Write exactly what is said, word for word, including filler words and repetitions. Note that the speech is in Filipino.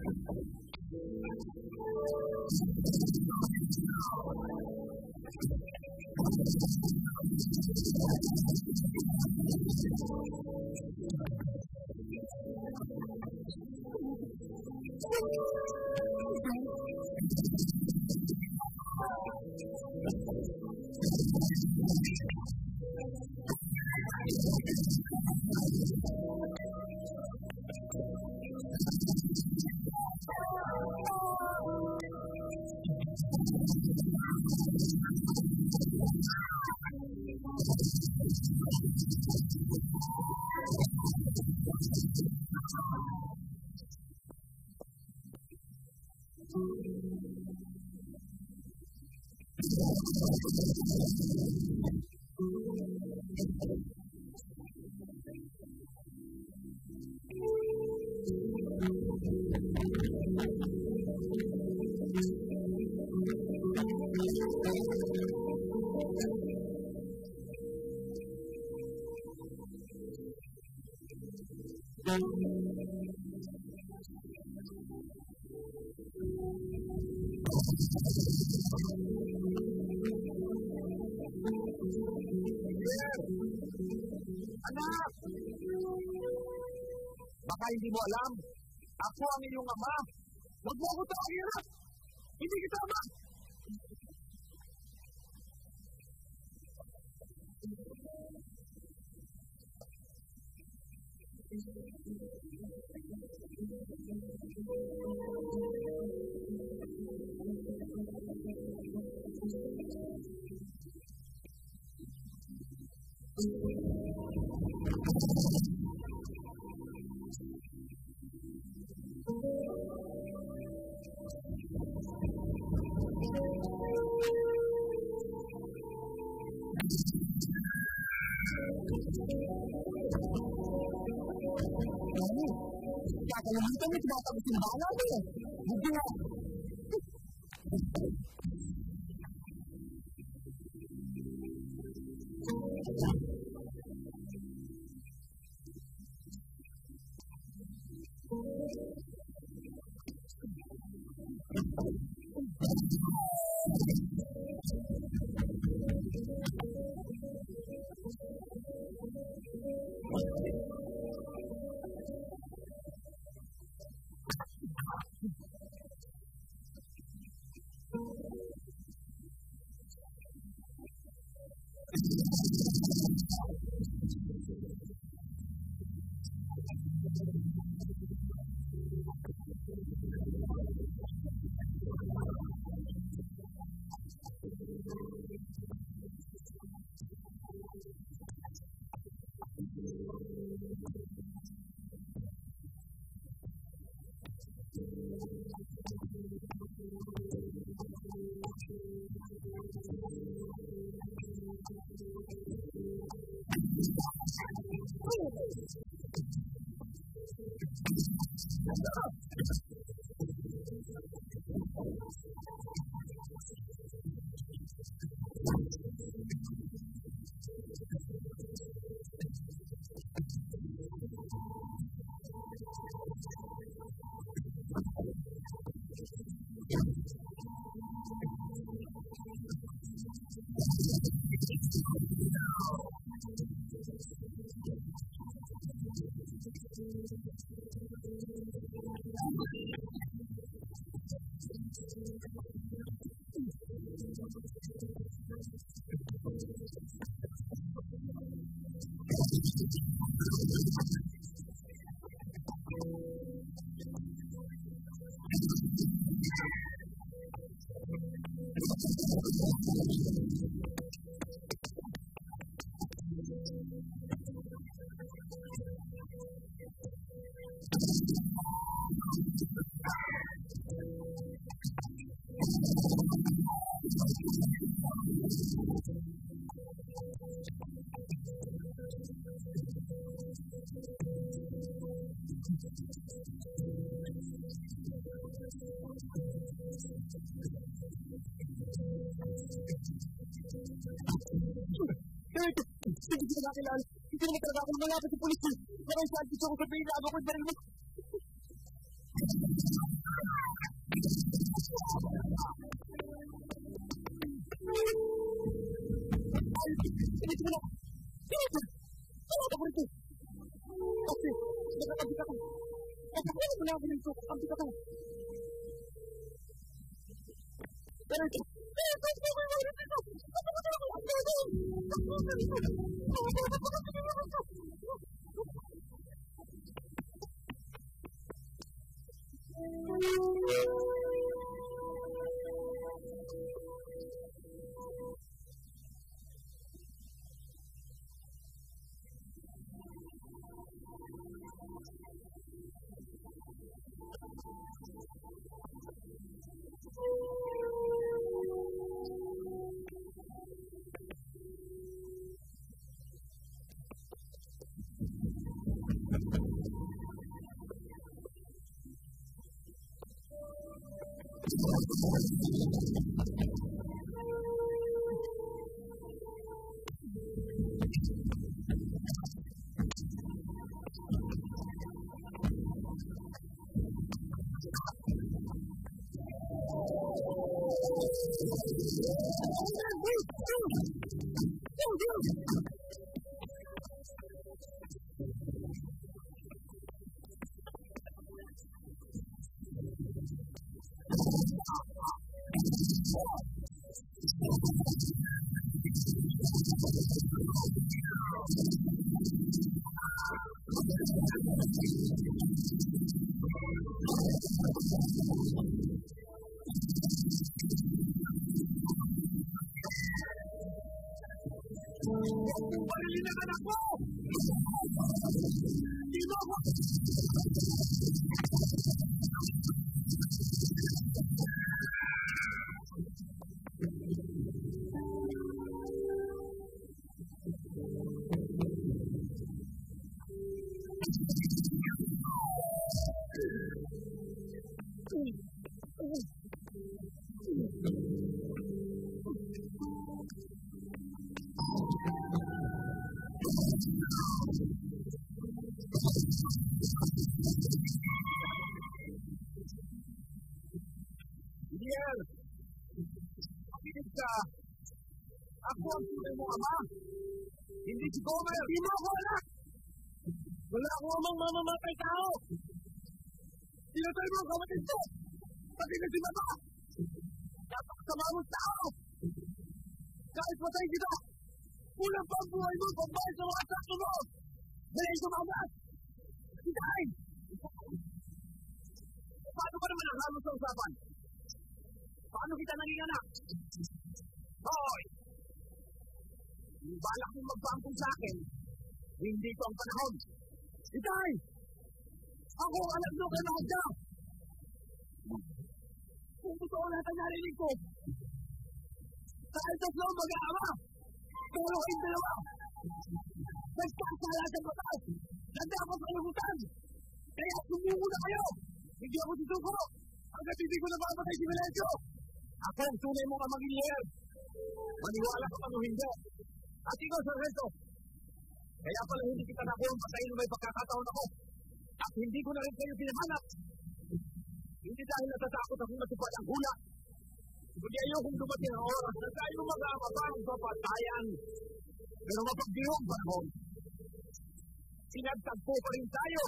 Anak! Baka hindi mo alam. Ako ang iyong ama. Huwag mo ako takirat! Hindi kita ama! Kakalimutan mo, tumatapos yung bala mo eh. Hindi na. Hindi ko nakakilala. Hindi naman talaga ako lumalapit sa pulis. Maraming saan gusto ko sabihin na ako ko'y baril mo. Pinito mo na! Pinito! Ano ka po rito? Kasi, nakakabit ako. At ako na muna ako nito. Kabit ako. Pero ito! Ito! Ito! Ito! Ito! Palilingan ako! Di mo ako! Miguel! Makinig ka! Ako ang tunay mong ama! Hindi si Gomer! Hindi mo ako anak! Wala akong amang mamamatay tao! Pinatay mo ang kapatid ko! Pati na si mama! Napakasama mong tao! Kahit patay kita! Kulang pa ang buhay mo pagbayad sa mga sakto mo! Melencio Magat! Kitay! Paano ba naman ang halos sa usapan? Paano kita naging anak? Hoy! Yung balak mong magpangkong sa akin, hindi ko ang panahon. Itay! Ako ang anak mo kay Magat Dugo! Kung totoo lahat ang narinig ko, kahit tatlo mag-aama, pero kayong dalawa, nagkasala sa batas, nandang sa kalugutan, kaya sumuko na kayo! Hindi ako susuko! Hanggat hindi ko napapatay si Melencio! Ako ang tunay mong amang Guiller! Maniwala ka man o hindi! At ikaw, Sargento! Kaya pala hindi kita nakulong patayin na may pagkakataon ako! At hindi ko na rin kayo pinahanap! Hindi dahil natatakot akong matupad ang hula! Kundi ayokong dumating ang oras na tayo mag-aamapang sa patayan! Pero mapagdiwang panahon! Sinagtagpo pa rin tayo!